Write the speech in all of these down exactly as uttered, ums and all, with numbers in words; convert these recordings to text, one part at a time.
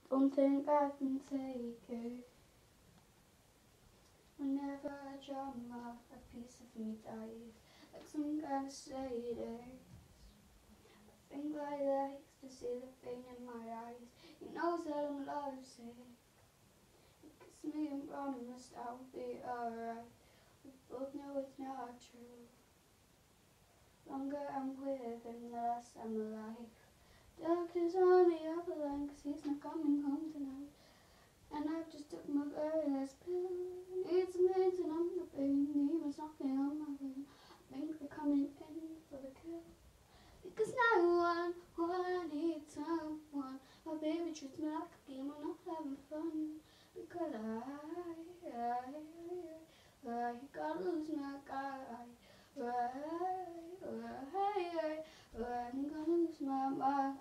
Don't think I can take it. Whenever I drama, a piece of me dies, like some kind of sadist. I think I likes to see the pain in my eyes. He knows that I'm lovesick. He kissed me and promised I'll be alright. We both know it's not true. Longer I'm with him, the less I'm alive. Doctor's on the other line, cause he's not coming home tonight. And I've just took my very last pill. Need some meds and I'm the pain. Demons knocking on my door. I think they're coming in for the kill. Because nine one one needs someone. My baby treats me like a game, I'm not having fun. Because I, I, I, I gotta lose my guy. I, I, I, I'm gonna lose my mind.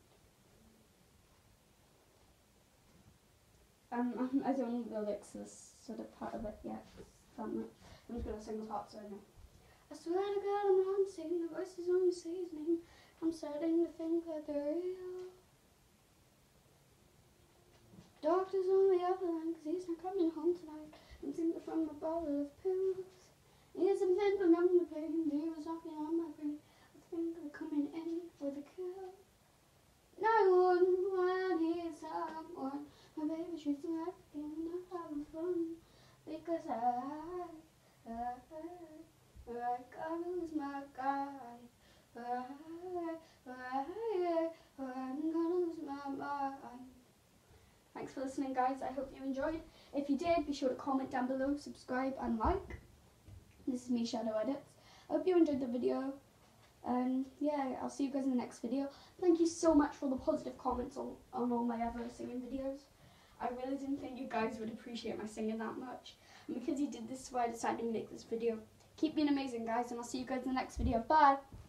Um, I don't know the lyrics to this sort of part of it yet. That much. I'm just gonna sing the part so I know. I swear to God I'm not singing, the voices only say his name. I'm starting to think that they're real. Doctor's on the other line, cause he's not coming home tonight. I'm drinking from a bottle of pills. Need some men to numb the pain. Demons knocking on my brain. I think they're coming in for the kill. nine one one, here's someone. My baby treats me like a game, I'm not having fun. Because I, I, I, I gotta lose my guy. I, I, I, I'm gonna lose my mind. Thanks for listening, guys. I hope you enjoyed. If you did, be sure to comment down below, subscribe and like. This is me, Shadow Edits. I hope you enjoyed the video. And yeah, I'll see you guys in the next video. Thank you so much for the positive comments on, on all my other singing videos. I really didn't think you guys would appreciate my singing that much. And because you did this, so I decided to make this video. Keep being amazing, guys, and I'll see you guys in the next video. Bye!